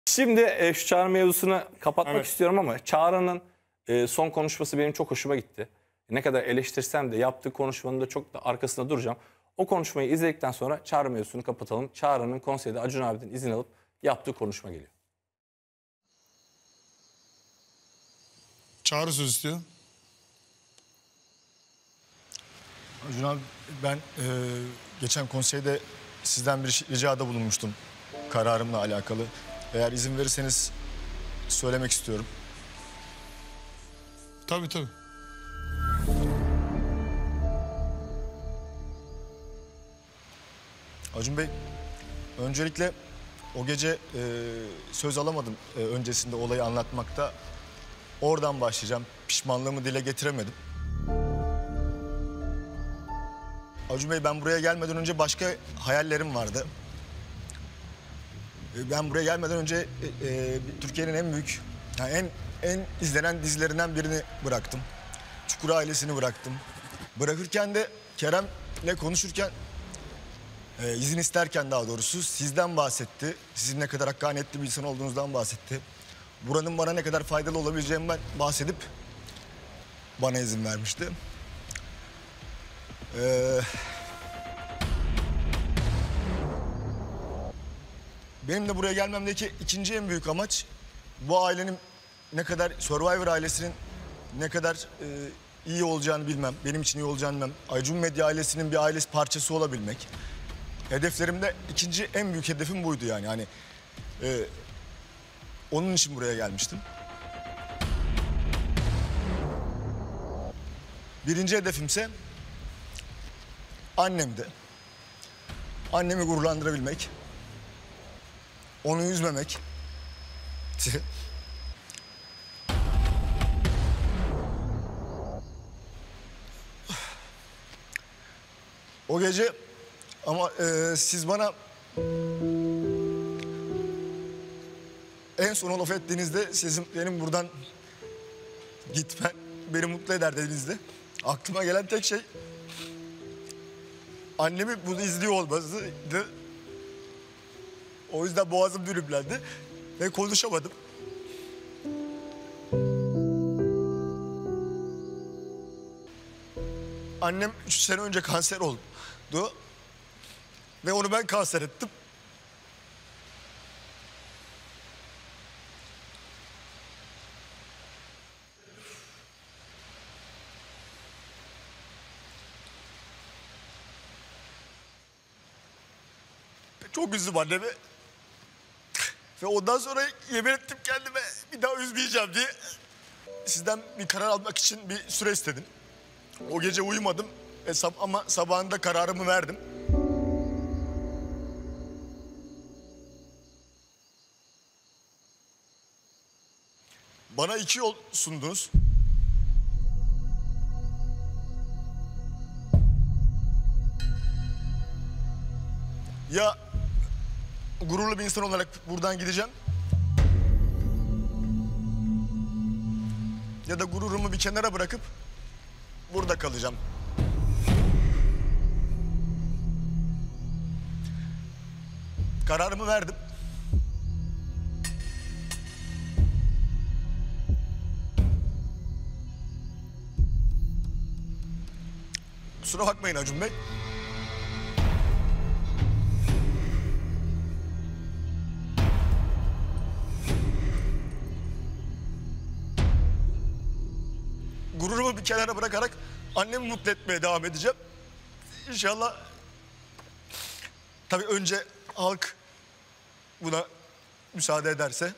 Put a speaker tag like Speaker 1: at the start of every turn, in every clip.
Speaker 1: Şimdi şu Çağrı mevzusunu kapatmak
Speaker 2: Evet.
Speaker 1: istiyorum ama Çağrı'nın son konuşması benim çok hoşuma gitti. Ne kadar eleştirsem de yaptığı konuşmanın da çok da arkasında duracağım. O konuşmayı izledikten sonra Çağrı mevzusunu kapatalım. Çağrı'nın konseyde Acun abiden izin alıp yaptığı konuşma geliyor.
Speaker 2: Çağrı söz istiyor.
Speaker 3: Acun abi, ben geçen konseyde sizden bir ricada bulunmuştum kararımla alakalı. Eğer izin verirseniz söylemek istiyorum.
Speaker 2: Tabii tabii.
Speaker 3: Acun Bey, öncelikle o gece söz alamadım öncesinde olayı anlatmakta. Oradan başlayacağım. Pişmanlığımı dile getiremedim. Acun Bey, ben buraya gelmeden önce başka hayallerim vardı. Ben buraya gelmeden önce Türkiye'nin en büyük, yani en izlenen dizilerinden birini bıraktım. Çukur Ailesi'ni bıraktım. Bırakırken de Kerem'le konuşurken, izin isterken daha doğrusu sizden bahsetti. Sizin ne kadar hakkaniyetli bir insan olduğunuzdan bahsetti. Buranın bana ne kadar faydalı olabileceğimden bahsedip bana izin vermişti. Benim de buraya gelmemdeki ikinci en büyük amaç bu ailenin ne kadar, Survivor ailesinin ne kadar iyi olacağını bilmem, benim için iyi olacağını bilmem. Acun Medya ailesinin bir ailesi parçası olabilmek. Hedeflerimde ikinci en büyük hedefim buydu yani. Hani onun için buraya gelmiştim. Birinci hedefimse annemdi. Annemi gururlandırabilmek. Onu üzmemek. O gece ama siz bana en son laf ettiğinizde sizin benim buradan gitmen beni mutlu eder dediğinizde aklıma gelen tek şey annemi bunu izliyor olmasıydı. O yüzden boğazım düğümlendi ve konuşamadım. Annem 3 sene önce kanser oldu ve onu ben kanser ettim. Çok üzdüm annemi. Ve ondan sonra yemin ettim kendime bir daha üzmeyeceğim diye. Sizden bir karar almak için bir süre istedim. O gece uyumadım ama sabahında kararımı verdim. Bana 2 yol sundunuz. Ya gururlu bir insan olarak buradan gideceğim. Ya da gururumu bir kenara bırakıp burada kalacağım. Kararımı verdim. Kusura bakmayın Acun Bey. Gururumu bir kenara bırakarak annemi mutlu etmeye devam edeceğim. İnşallah. Tabii önce halk buna müsaade ederse.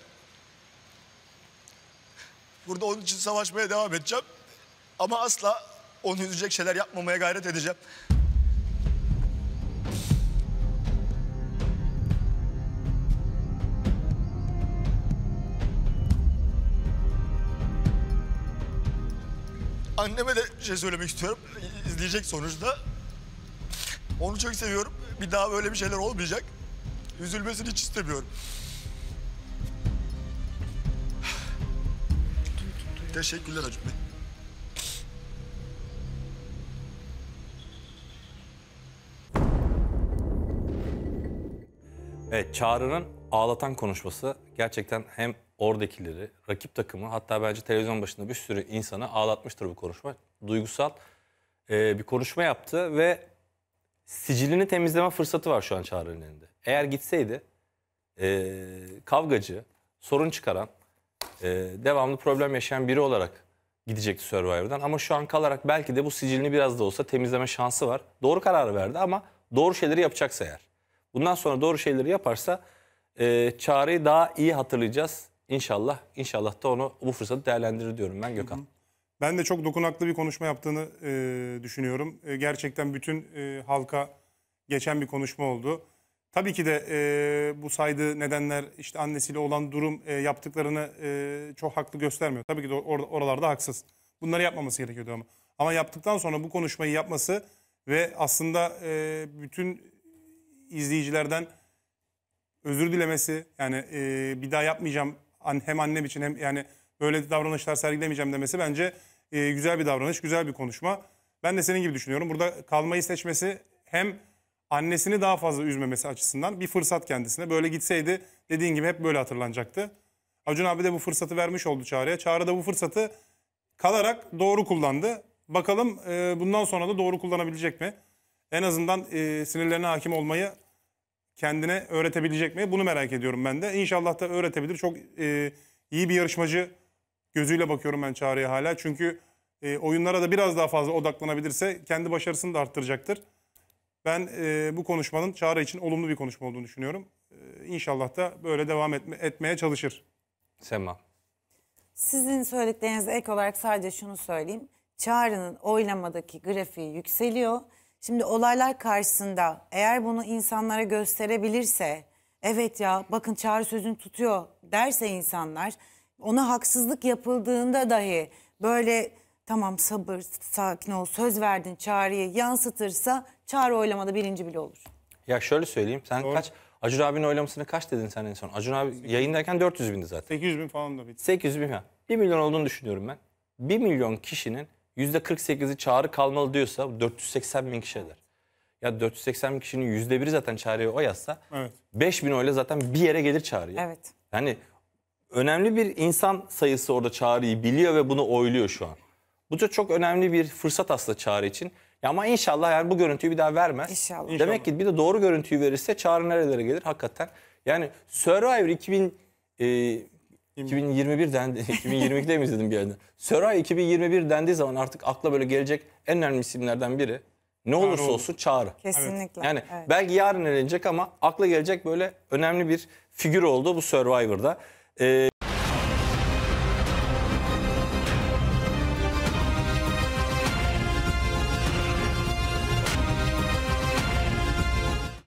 Speaker 3: Burada onun için savaşmaya devam edeceğim. Ama asla onu üzecek şeyler yapmamaya gayret edeceğim. Anneme de bir şey söylemek istiyorum. İzleyecek sonuçta. Onu çok seviyorum. Bir daha böyle bir şeyler olmayacak. Üzülmesini hiç istemiyorum. Teşekkürler Acun Bey.
Speaker 1: Evet, Çağrı'nın ağlatan konuşması gerçekten hem oradakileri, rakip takımı, hatta bence televizyon başında bir sürü insanı ağlatmıştır bu konuşma. Duygusal bir konuşma yaptı ve sicilini temizleme fırsatı var şu an Çağrı'nın elinde. Eğer gitseydi kavgacı, sorun çıkaran, devamlı problem yaşayan biri olarak gidecekti Survivor'dan. Ama şu an kalarak belki de bu sicilini biraz da olsa temizleme şansı var. Doğru kararı verdi ama doğru şeyleri yapacaksa eğer. Bundan sonra doğru şeyleri yaparsa Çağrı'yı daha iyi hatırlayacağız inşallah. İnşallah da onu bu fırsatı değerlendirir diyorum ben Gökhan.
Speaker 2: Ben de çok dokunaklı bir konuşma yaptığını düşünüyorum. Gerçekten bütün halka geçen bir konuşma oldu. Tabii ki de bu saydığı nedenler, işte annesiyle olan durum yaptıklarını çok haklı göstermiyor. Tabii ki de oralarda haksız. Bunları yapmaması gerekiyordu ama. Ama yaptıktan sonra bu konuşmayı yapması ve aslında bütün izleyicilerden özür dilemesi, yani bir daha yapmayacağım hem annem için hem yani böyle davranışlar sergilemeyeceğim demesi bence güzel bir davranış, güzel bir konuşma. Ben de senin gibi düşünüyorum. Burada kalmayı seçmesi hem annesini daha fazla üzmemesi açısından bir fırsat kendisine. Böyle gitseydi dediğin gibi hep böyle hatırlanacaktı. Acun abi de bu fırsatı vermiş oldu Çağrı'ya. Çağrı da bu fırsatı kalarak doğru kullandı. Bakalım bundan sonra da doğru kullanabilecek mi? En azından sinirlerine hakim olmayı kendine öğretebilecek mi? Bunu merak ediyorum ben de. İnşallah da öğretebilir. Çok iyi bir yarışmacı gözüyle bakıyorum ben Çağrı'ya hala. Çünkü oyunlara da biraz daha fazla odaklanabilirse kendi başarısını da arttıracaktır. Ben bu konuşmanın Çağrı için olumlu bir konuşma olduğunu düşünüyorum. İnşallah da böyle devam etmeye çalışır.
Speaker 1: Sema.
Speaker 4: Sizin söylediklerinize ek olarak sadece şunu söyleyeyim. Çağrı'nın oylamadaki grafiği yükseliyor. Şimdi olaylar karşısında eğer bunu insanlara gösterebilirse, evet ya bakın Çağrı sözünü tutuyor derse insanlar, ona haksızlık yapıldığında dahi böyle tamam sabır, sakin ol, söz verdin Çağrı'yı yansıtırsa Çağrı oylamada birinci bile olur.
Speaker 1: Ya şöyle söyleyeyim, sen
Speaker 2: Doğru.
Speaker 1: kaç, Acun abinin oylamasını kaç dedin sen en son? Acun abi yayındayken 400 bindi zaten.
Speaker 2: 800 bin falan da bitti.
Speaker 1: 800 bin falan. 1 milyon olduğunu düşünüyorum ben. 1 milyon kişinin %48'i Çağrı kalmalı diyorsa 480 bin kişi eder. Ya 480 bin kişinin %1'i zaten Çağrı'ya oy yazsa
Speaker 2: Evet.
Speaker 1: 5 bin oyla zaten bir yere gelir Çağrı'ya.
Speaker 4: Evet.
Speaker 1: Yani önemli bir insan sayısı orada Çağrı'yı biliyor ve bunu oyluyor şu an. Bu da çok önemli bir fırsat aslında Çağrı için. Ya ama inşallah eğer bu görüntüyü bir daha vermez.
Speaker 4: İnşallah.
Speaker 1: Demek ki bir de doğru görüntüyü verirse Çağrı nerelere gelir hakikaten. Yani Survivor 2021 dendi. 2022'de mi izledim bir yerden? Survivor 2021 dendiği zaman artık akla böyle gelecek en önemli isimlerden biri. Ne olursa
Speaker 2: olur.
Speaker 1: olsun Çağrı.
Speaker 4: Kesinlikle.
Speaker 1: Yani
Speaker 4: evet.
Speaker 1: belki yarın elenecek ama akla gelecek böyle önemli bir figür oldu bu Survivor'da.